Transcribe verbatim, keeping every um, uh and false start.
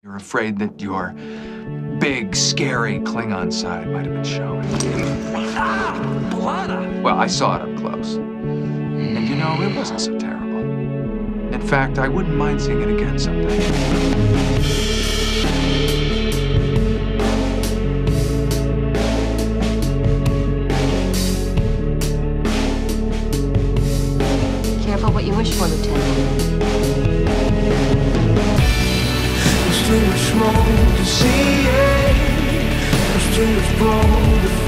You're afraid that your big, scary Klingon side might have been showing. Ah! B'Elanna! Well, I saw it up close. And you know, it wasn't so terrible. In fact, I wouldn't mind seeing it again someday. Careful what you wish for, Lieutenant. There's too much more to see, yeah. There's too much more to